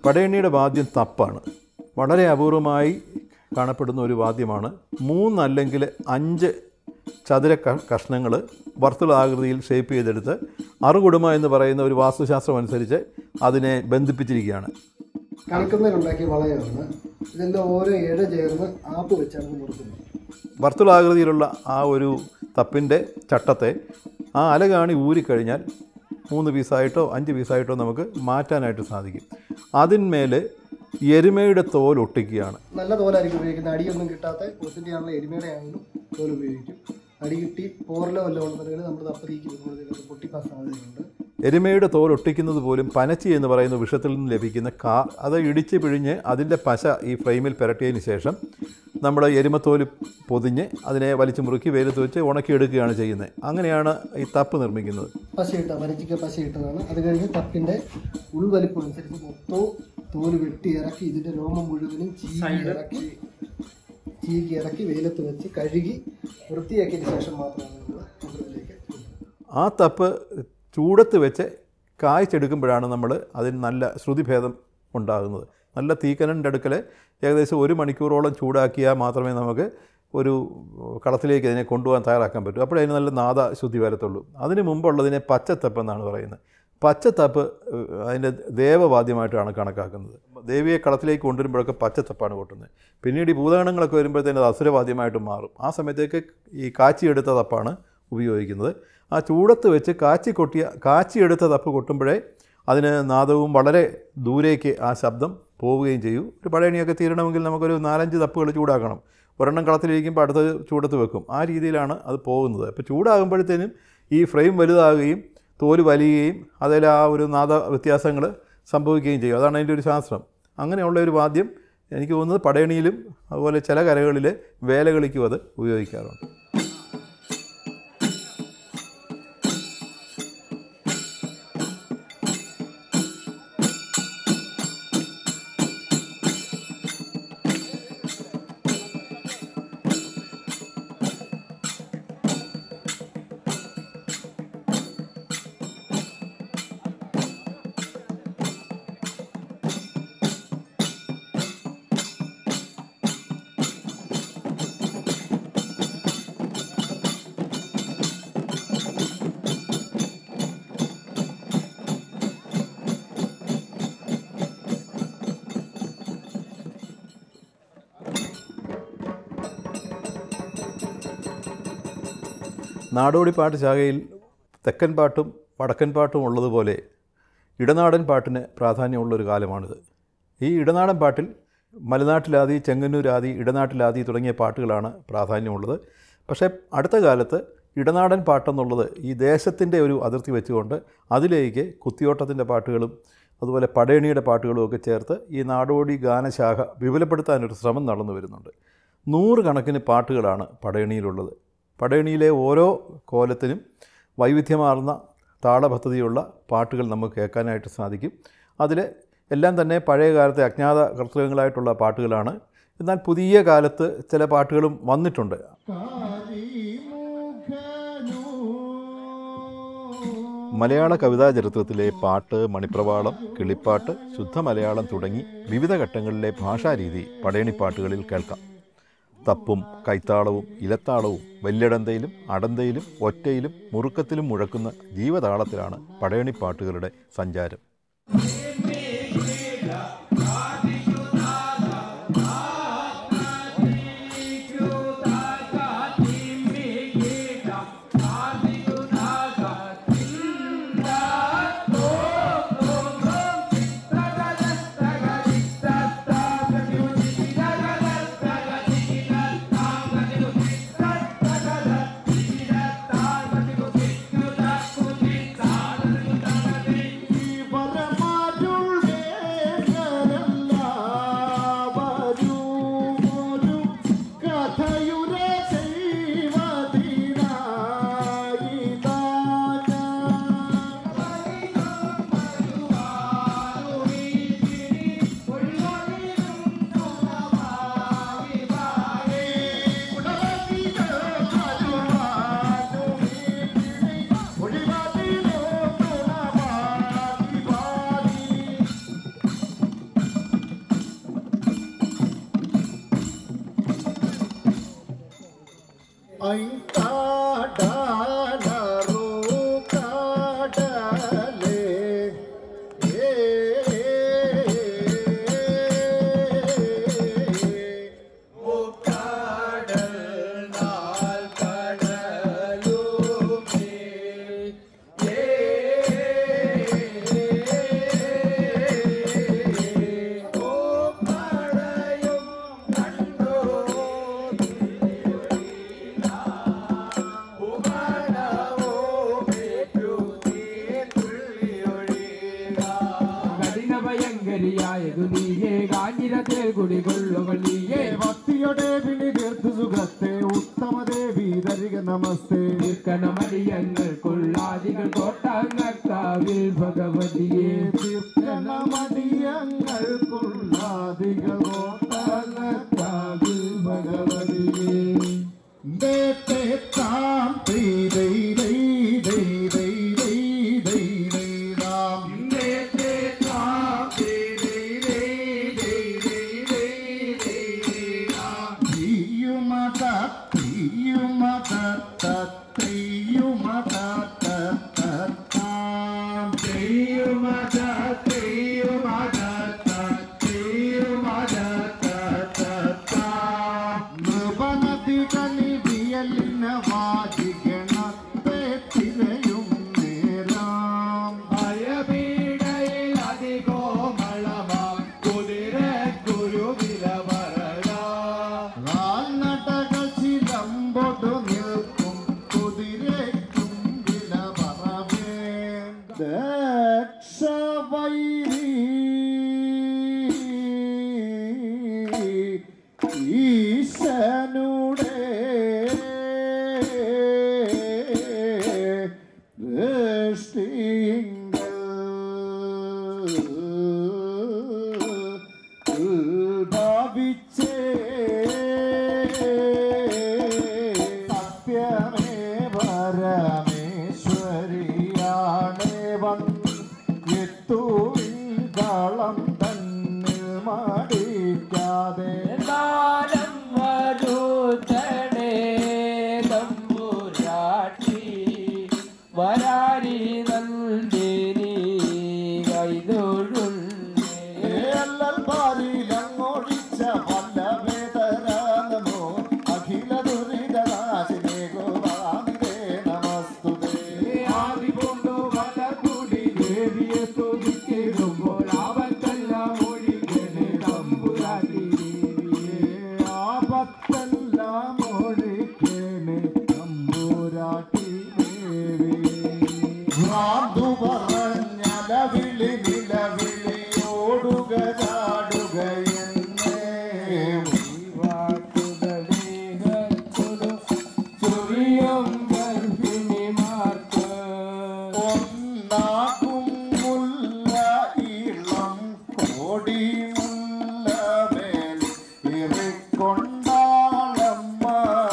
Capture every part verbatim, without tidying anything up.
പടയണിയുടെ വാദ്യം തപ്പാണ്. വളരെ അപൂർവമായി കാണപ്പെടുന്ന ഒരു വാദ്യമാണ്. മൂന്നല്ലെങ്കിൽ അഞ്ച് ചതുര കഷ്ണങ്ങൾ വർത്തുളാകൃതിയിൽ ഷേപ്പ് ചെയ്തെടുത്ത് അറുകുടുമ എന്ന് പറയുന്ന ഒരു വാസ്തുശാസ്ത്രം അനുസരിച്ച് അതിനെ ബന്ധിപ്പിച്ചിരിക്കുകയാണ്. കളിക്കുന്നതിനുണ്ടാക്കിയ വളയാണ്. ഇതെല്ലാം ഓരോ ഇഴ ചേർന്ന് ആപ്പ് വെച്ചാണ് മുറുക്കുന്നത്. വർത്തുളാകൃതിയിലുള്ള ആ ഒരു തപ്പിൻ്റെ ചട്ടത്തെ ആ അലകാണി ഊരിക്കഴിഞ്ഞാൽ മൂന്ന് പീസായിട്ടോ അഞ്ച് പീസായിട്ടോ നമുക്ക് മാറ്റാനായിട്ട് സാധിക്കും. അതിന്മേൽ എരുമയുടെ തോൽ ഒട്ടിക്കുകയാണ്. നല്ല തോലായിരിക്കും ഉപയോഗിക്കുന്നത്. അടിയൊന്നും കിട്ടാത്ത പോത്തിൻ്റെ ആണെങ്കിലും എരുമയുടെ ആണെങ്കിലും തോൽ ഉപയോഗിക്കും. അടി കിട്ടി പോറലോ വല്ലതും ഉണ്ടെന്നുണ്ടെങ്കിൽ നമ്മൾ തപ്പതിക്ക് വരുമ്പോഴത്തേക്ക് പൊട്ടിക്കാൻ സാധ്യതയുണ്ട്. എരുമയുടെ തോൽ ഒട്ടിക്കുന്നത് പോലും പനച്ചി എന്ന് പറയുന്ന വിഷത്തിൽ നിന്ന് ലഭിക്കുന്ന കാ അത് ഇടിച്ച് പിഴിഞ്ഞ് അതിൻ്റെ പശ ഈ ഫ്രെയിമിൽ പുരട്ടിയതിന് ശേഷം നമ്മുടെ എരുമത്തോൽ പൊതിഞ്ഞ് അതിനെ വലിച്ചു മുറുക്കി വെയിലത്ത് വെച്ച് ഉണക്കിയെടുക്കുകയാണ് ചെയ്യുന്നത്. അങ്ങനെയാണ് ഈ തപ്പ് നിർമ്മിക്കുന്നത്. പശയിട്ട പനച്ചിക്ക പശയിട്ടതാണ്. അത് കഴിഞ്ഞ് തപ്പിൻ്റെ ഉൾവലിപ്പം അനുസരിച്ച് മൊത്തവും തോല് വെട്ടി ഇറക്കി ഇതിൻ്റെ രോമം മുഴുവനും ചീകി ഇറക്കി ചീകി ഇറക്കി വെയിലത്ത് വെച്ച് കഴുകി വൃത്തിയാക്കിയതിന് ശേഷം മാത്രമാണ് നമ്മൾ ചൂടത്തിലേക്ക്. ആ തപ്പ് ചൂടത്ത് വെച്ച് കായ്ച്ചെടുക്കുമ്പോഴാണ് നമ്മൾ അതിന് നല്ല ശ്രുതിഭേദം ഉണ്ടാകുന്നത്. നല്ല തീക്കനൻ്റെ അടുക്കൽ ഏകദേശം ഒരു മണിക്കൂറോളം ചൂടാക്കിയാൽ മാത്രമേ നമുക്ക് ഒരു കളത്തിലേക്ക് അതിനെ കൊണ്ടുപോകാൻ തയ്യാറാക്കാൻ പറ്റൂ. അപ്പോഴേ അതിന് നല്ല നാദ ശുദ്ധി വരത്തുള്ളൂ. അതിന് മുമ്പുള്ളതിനെ പച്ചത്തപ്പ് എന്നാണ് പറയുന്നത്. പച്ചത്തപ്പ് അതിൻ്റെ ദേവവാദ്യമായിട്ടാണ് കണക്കാക്കുന്നത്. ദേവിയെ കളത്തിലേക്ക് കൊണ്ടുവരുമ്പോഴൊക്കെ പച്ചത്തപ്പാണ് കൊട്ടുന്നത്. പിന്നീട് ഈ ഭൂതഗണങ്ങളൊക്കെ വരുമ്പോഴത്തേന് അത് അസുരവാദ്യമായിട്ട് മാറും. ആ സമയത്തേക്ക് ഈ കാച്ചിയെടുത്ത തപ്പാണ് ഉപയോഗിക്കുന്നത്. ആ ചൂടത്ത് വെച്ച് കാച്ചി കൊട്ടിയ കാച്ചിയെടുത്ത തപ്പ് കൊട്ടുമ്പോഴേ അതിന് നാദവും വളരെ ദൂരേക്ക് ആ ശബ്ദം പോവുകയും ചെയ്യും. ഒരു പടയണിയൊക്കെ തീരണമെങ്കിൽ നമുക്കൊരു നാലഞ്ച് തപ്പുകൾ ചൂടാക്കണം. ഒരെണ്ണം കളത്തിലിരിക്കുമ്പോൾ അടുത്ത ചൂടത്ത് വെക്കും. ആ രീതിയിലാണ് അത് പോകുന്നത്. അപ്പോൾ ചൂടാകുമ്പോഴത്തേനും ഈ ഫ്രെയിം വലുതാകുകയും തോല് വലിയുകയും അതിൽ ആ ഒരു നാദ വ്യത്യാസങ്ങൾ സംഭവിക്കുകയും ചെയ്യും. അതാണ് അതിൻ്റെ ഒരു ശാസ്ത്രം. അങ്ങനെയുള്ള ഒരു വാദ്യം എനിക്ക് തോന്നുന്നത് പടയണിയിലും അതുപോലെ ചില കരകളിൽ വേലകളിക്കും അത് ഉപയോഗിക്കാറുണ്ട്. നാടോടിപ്പാട്ട് ശാഖയിൽ തെക്കൻ പാട്ടും വടക്കൻ പാട്ടും ഉള്ളതുപോലെ ഇടനാടൻ പാട്ടിന് പ്രാധാന്യമുള്ളൊരു കാലമാണിത്. ഈ ഇടനാടൻ പാട്ടിൽ മലനാട്ടിലാദി, ചെങ്ങന്നൂരാദി, ഇടനാട്ടിലാദി തുടങ്ങിയ പാട്ടുകളാണ് പ്രാധാന്യമുള്ളത്. പക്ഷേ അടുത്ത കാലത്ത് ഇടനാടൻ പാട്ടെന്നുള്ളത് ഈ ദേശത്തിൻ്റെ ഒരു അതിർത്തി വെച്ചുകൊണ്ട് അതിലേക്ക് കുത്തിയോട്ടത്തിൻ്റെ പാട്ടുകളും അതുപോലെ പടയണിയുടെ പാട്ടുകളും ഒക്കെ ചേർത്ത് ഈ നാടോടി ഗാനശാഖ വിപുലപ്പെടുത്താനൊരു ശ്രമം നടന്നു വരുന്നുണ്ട്. നൂറുകണക്കിന് പാട്ടുകളാണ് പടയണിയിലുള്ളത്. പടയണിയിലെ ഓരോ കോലത്തിനും വൈവിധ്യമാർന്ന താളപദ്ധതിയുള്ള പാട്ടുകൾ നമുക്ക് കേൾക്കാനായിട്ട് സാധിക്കും. അതിൽ എല്ലാം തന്നെ പഴയ കാലത്തെ അജ്ഞാത കർത്തൃകങ്ങളായിട്ടുള്ള പാട്ടുകളാണ്. എന്നാൽ പുതിയ കാലത്ത് ചില പാട്ടുകളും വന്നിട്ടുണ്ട്. മലയാള കവിതാ ചരിത്രത്തിലെ പാട്ട്, മണിപ്രവാളം, കിളിപ്പാട്ട്, ശുദ്ധ മലയാളം തുടങ്ങി വിവിധ ഘട്ടങ്ങളിലെ ഭാഷാരീതി പടയണിപ്പാട്ടുകളിൽ കേൾക്കാം. തപ്പും കൈത്താളവും ഇലത്താളവും വല്യടന്തയിലും അടന്തയിലും ഒറ്റയിലും മുറുക്കത്തിലും മുഴക്കുന്ന ജീവതാളത്തിലാണ് പടയണിപ്പാട്ടുകളുടെ സഞ്ചാരം. കുടികൊള്ളുകള്ളിയേ ഭക്തിയുടെ പിണി തീർത്തു സുഖത്തെ ഉത്തമ ദേവി തരിക നമസ്തേ തീർക്കണമടിയങ്ങൾക്കുള്ളാദികൾ കോട്ടാങ്ങക്കാവിൽ ഭഗവതിയെ തീർക്കണമടിയങ്ങൾക്കുള്ളാദികൾ കോട്ടാങ്ങക്കാവിൽ ഭഗവതിയെ താം ദൈ ദൈ ദൈ ദൈ ദൈ ദൈ ദൈ ദൈ രാം താം ദൈ ദൈ ദൈ ദൈ ദൈ ദൈ ദൈ രാം ത്രിയുമത ത്രിയുമത ത്രിയുമത താം ത്രിയുമത ത്രിയുമത ത്രിയുമത താം നൃപനദി കലി വിയലിന വാജിഗണത്തെ തിരയും നേരാം ഭയപീഡയിൽ അതികോമളമാം കുതിര ഗുരുവില വരട ചിലമ്പൊടു നിൽക്കും കുതിരയ്ക്കും വില പറവേ ദക്ഷവൈരി ഈശനുടെ ഭാവിച്ചേ സത്യമേ പരമേശ്വരിയാണേ വന്നെത്തുവിൻ കളം തന്നിൽ മാടിക്കാതെ കാലം വരൂത്തണേ തമ്പുരാട്ടി വരാരി നന്ദിനി കൈതൊഴുന്നേ പാരിലങ്ങൊഴിച്ച വല്ല വേദരാനമോ അഖില ദുരിതനാശിനേ ഗോവാമിതേ നമസ്തുതേ ആദികൊണ്ടു വല കൂടി ദേവിയെ സ്തുതിക്കുമ്പോൾ ആപത്തെല്ലാം ഒഴിക്കണേ തമ്പുരാട്ടി ദേവിയെ ആപത്തെല്ലാം ഒഴിക്കണേ തമ്പുരാട്ടി ദേവിയെ ഭ്രാന്തു പറഞ്ഞലവിളി നിലവിളി ഓടുക ചാടുക എന്നേ ചൊറിയും ഗർഭിണിമാർക്ക് ഒന്നാകും മുല്ല ഇളം കോടി മുല്ല മേൽ ഇറിക്കൊണ്ടാളമ്മ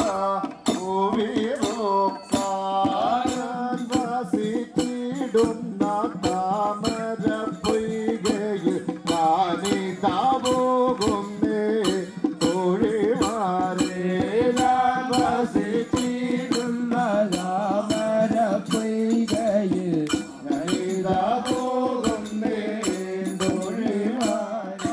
ൂവിടുന്ന താമര പൊയ്കയിൽ ഞാനിതാ പോകുന്നേ തൊഴിമാരേ വസിച്ചിടുന്ന താമര പൊയ്കയിൽ ഞാനിതാ പോകുന്നേ തൊഴിമാരേ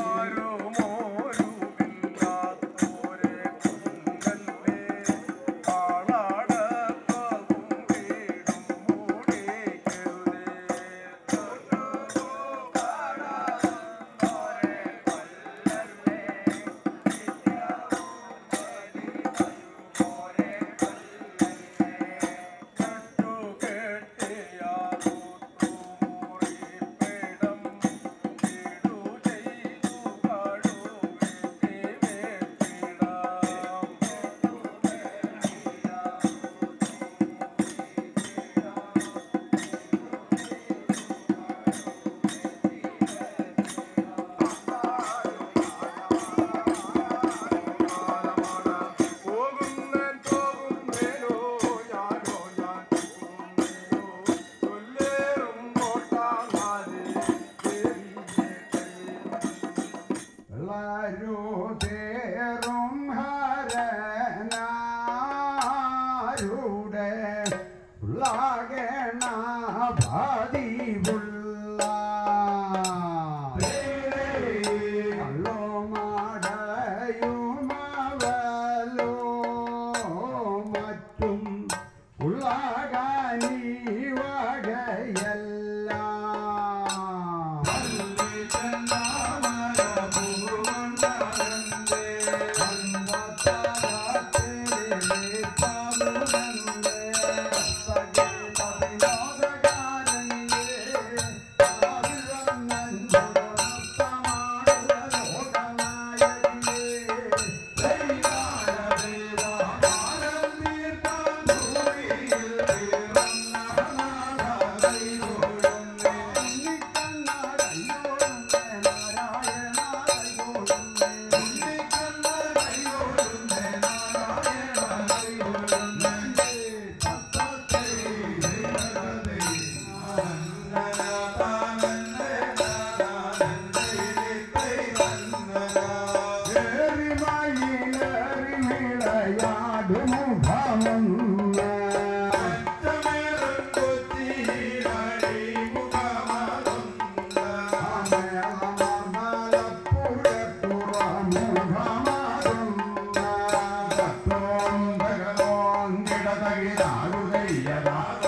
ും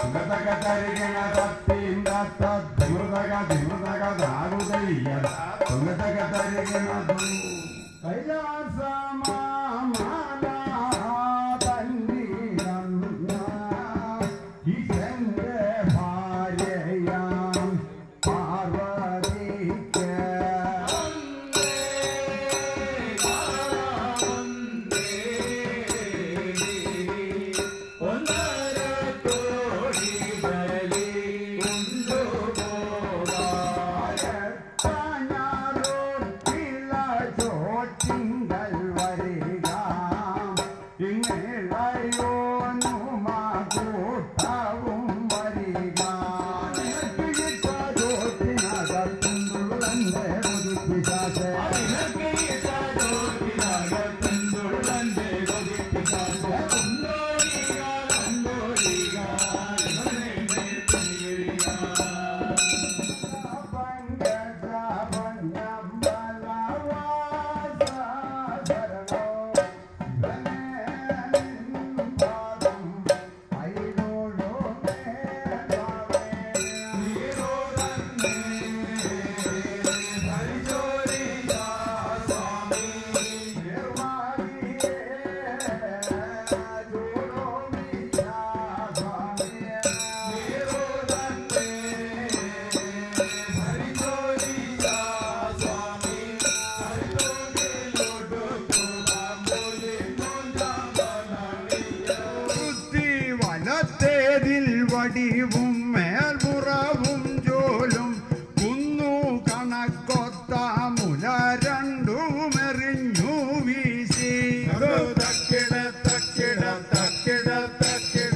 വടിവും മേൽപുറവും ജോലും കുന്നു കണക്കൊത്ത മുല രണ്ടുമെറിഞ്ഞു വീശി തക്കിട തക്കിട തക്കിട തക്കിട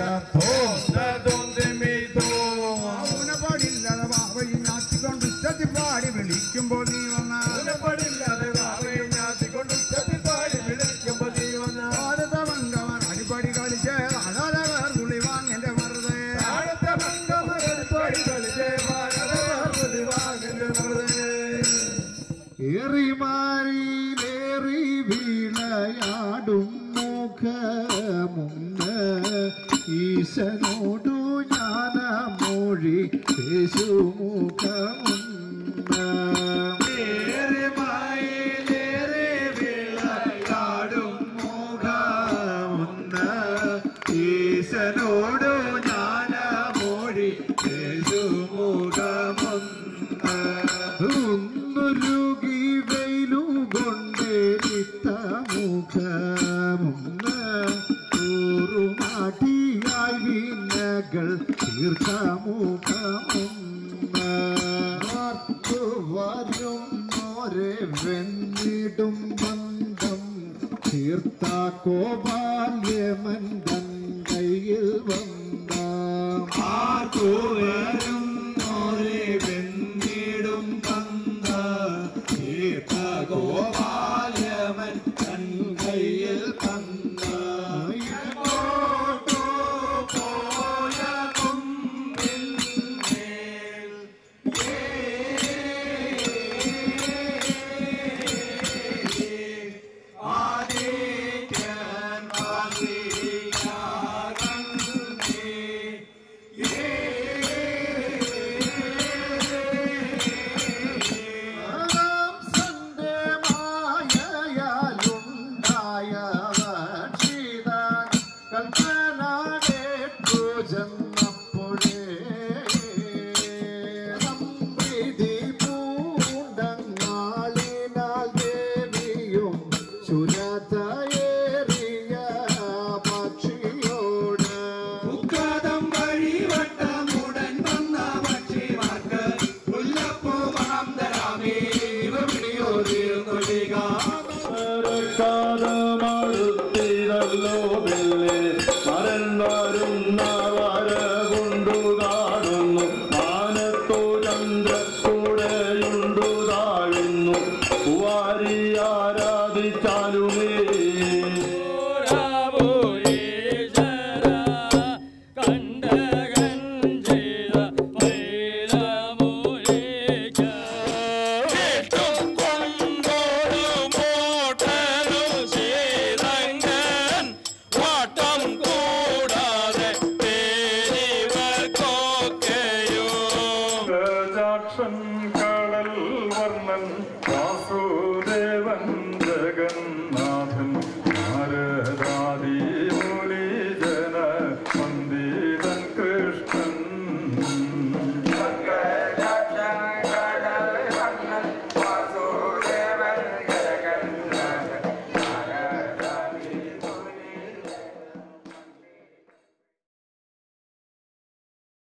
ഊനപ്പാടില്ലാതെ വാവയും ഞാത്തിക്കൊണ്ട് ഉച്ചത്തിൽ പാടി വിളിക്കുമ്പോൾ നീ വന്ന ഊനപ്പാടില്ലാതെ വാവയും ഞാത്തിക്കൊണ്ട് ഉച്ചത്തിൽ പാടി വിളിക്കുമ്പോൾ നീ വന്ന ഭാരത മംഗവർ അടിപടി കളിച്ച് അലാലവർ കുളി വാങ്ങന്റെ വെറുതെ ഭാരത മംഗവർ അടിപടി കളിച്ച് ഭാരതവർ വാങ്ങന്റെ വെറുതെ ഏറി മാറിയിലേറി വിളയാടും മുഖമുന്ന് ഈശനോടു ജ്ഞാന മൊഴി യേശുമുഖമുന്ന് ഏറി മാറിയിലേറി വിളയാടും മുഖമുന്ന് ഈശനോടു ജ്ഞാന മൊഴി യേശുമുഖമുന്ന് ഒന്നുരുകി വെയിലു കൊണ്ടേരിട്ട മുഖമുന്ന് ൂറുമാട്ടിയായി വിനകൾ തീർത്ത മുഖമുന്ന് വരും മോരെ വെന്നിടും ബന്ധം തീർത്ത കോപാല്യമൻ കയ്യിൽ വന്ന